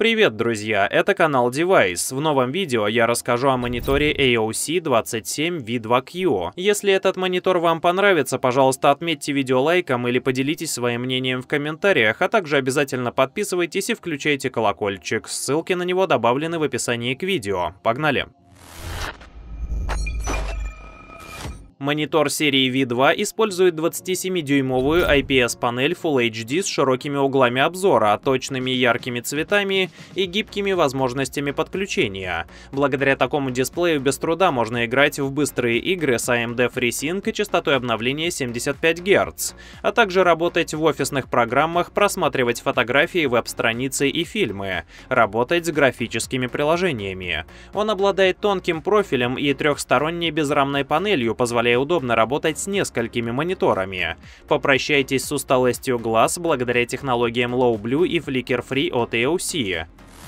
Привет, друзья! Это канал Device. В новом видео я расскажу о мониторе AOC27V2Q. Если этот монитор вам понравится, пожалуйста, отметьте видео лайком или поделитесь своим мнением в комментариях, а также обязательно подписывайтесь и включайте колокольчик. Ссылки на него добавлены в описании к видео. Погнали! Монитор серии V2 использует 27-дюймовую IPS-панель Full HD с широкими углами обзора, точными яркими цветами и гибкими возможностями подключения. Благодаря такому дисплею без труда можно играть в быстрые игры с AMD FreeSync и частотой обновления 75 Гц, а также работать в офисных программах, просматривать фотографии, веб-страницы и фильмы, работать с графическими приложениями. Он обладает тонким профилем и трехсторонней безрамной панелью, позволяя удобно работать с несколькими мониторами. Попрощайтесь с усталостью глаз благодаря технологиям Low Blue и Flicker Free от AOC.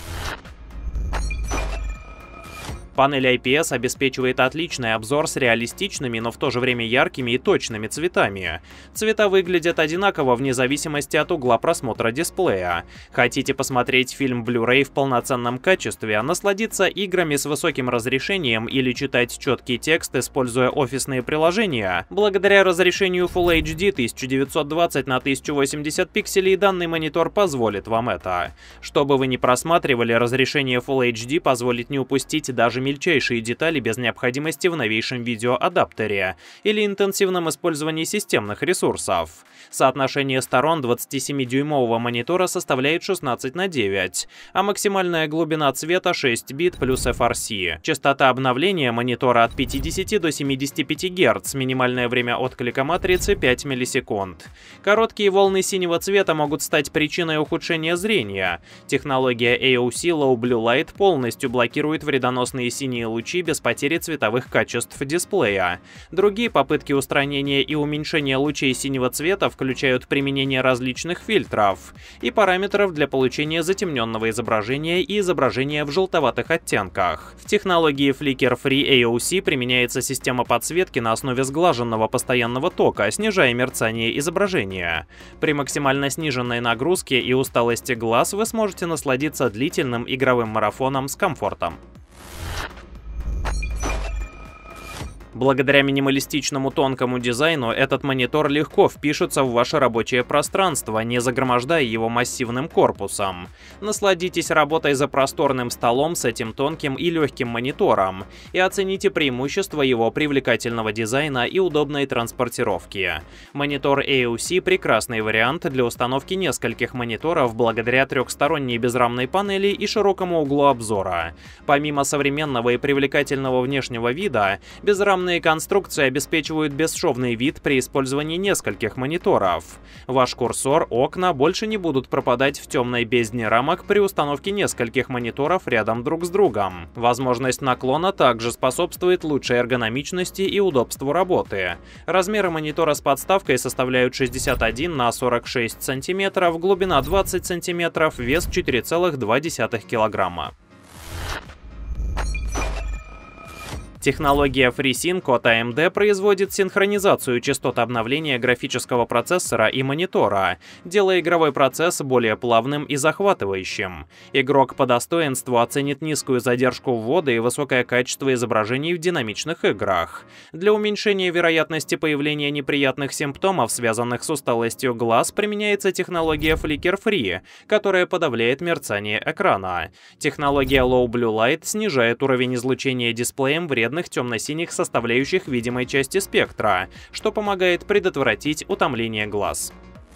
Панель IPS обеспечивает отличный обзор с реалистичными, но в то же время яркими и точными цветами. Цвета выглядят одинаково вне зависимости от угла просмотра дисплея. Хотите посмотреть фильм Blu-ray в полноценном качестве, насладиться играми с высоким разрешением или читать четкий текст, используя офисные приложения? Благодаря разрешению Full HD 1920 на 1080 пикселей данный монитор позволит вам это. Что бы вы ни просматривали, разрешение Full HD позволит не упустить даже мельчайшие детали без необходимости в новейшем видеоадаптере или интенсивном использовании системных ресурсов. Соотношение сторон 27-дюймового монитора составляет 16:9, а максимальная глубина цвета 6 бит плюс FRC. Частота обновления монитора от 50 до 75 Гц, минимальное время отклика матрицы 5 миллисекунд. Короткие волны синего цвета могут стать причиной ухудшения зрения. Технология AOC Low Blue Light полностью блокирует вредоносные синие лучи без потери цветовых качеств дисплея. Другие попытки устранения и уменьшения лучей синего цвета включают применение различных фильтров и параметров для получения затемненного изображения и изображения в желтоватых оттенках. В технологии Flicker Free AOC применяется система подсветки на основе сглаженного постоянного тока, снижая мерцание изображения. При максимально сниженной нагрузке и усталости глаз вы сможете насладиться длительным игровым марафоном с комфортом. Благодаря минималистичному тонкому дизайну этот монитор легко впишется в ваше рабочее пространство, не загромождая его массивным корпусом. Насладитесь работой за просторным столом с этим тонким и легким монитором и оцените преимущества его привлекательного дизайна и удобной транспортировки. Монитор AOC – прекрасный вариант для установки нескольких мониторов благодаря трехсторонней безрамной панели и широкому углу обзора. Помимо современного и привлекательного внешнего вида, безрамные конструкции обеспечивают бесшовный вид при использовании нескольких мониторов. Ваш курсор, окна больше не будут пропадать в темной бездне рамок при установке нескольких мониторов рядом друг с другом. Возможность наклона также способствует лучшей эргономичности и удобству работы. Размеры монитора с подставкой составляют 61 на 46 см, глубина 20 см, вес 4,2 кг. Технология FreeSync от AMD производит синхронизацию частот обновления графического процессора и монитора, делая игровой процесс более плавным и захватывающим. Игрок по достоинству оценит низкую задержку ввода и высокое качество изображений в динамичных играх. Для уменьшения вероятности появления неприятных симптомов, связанных с усталостью глаз, применяется технология Flicker Free, которая подавляет мерцание экрана. Технология Low Blue Light снижает уровень излучения дисплеем вредных темно-синих составляющих видимой части спектра, что помогает предотвратить утомление глаз.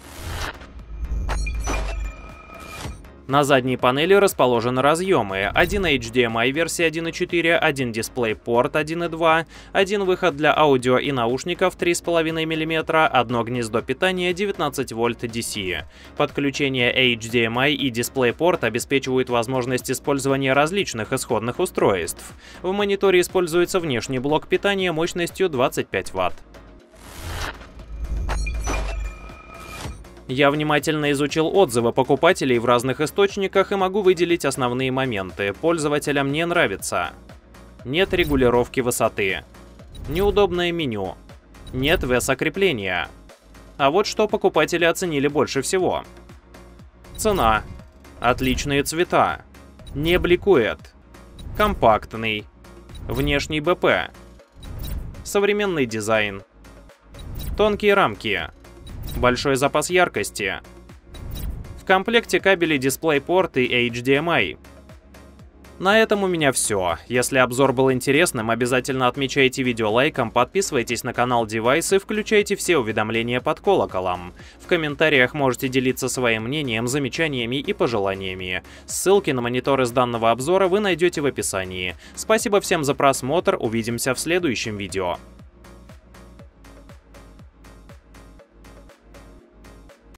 На задней панели расположены разъемы: один HDMI версии 1.4, один DisplayPort 1.2, один выход для аудио и наушников 3,5 мм, одно гнездо питания 19 вольт DC. Подключение HDMI и DisplayPort обеспечивают возможность использования различных исходных устройств. В мониторе используется внешний блок питания мощностью 25 Вт. Я внимательно изучил отзывы покупателей в разных источниках и могу выделить основные моменты. Пользователям не нравится. Нет регулировки высоты. Неудобное меню. Нет VESA-крепления. А вот что покупатели оценили больше всего. Цена. Отличные цвета. Не бликует. Компактный. Внешний БП. Современный дизайн. Тонкие рамки. Большой запас яркости. В комплекте кабели DisplayPort и HDMI. На этом у меня все. Если обзор был интересным, обязательно отмечайте видео лайком, подписывайтесь на канал Device и включайте все уведомления под колоколом. В комментариях можете делиться своим мнением, замечаниями и пожеланиями. Ссылки на монитор из данного обзора вы найдете в описании. Спасибо всем за просмотр, увидимся в следующем видео.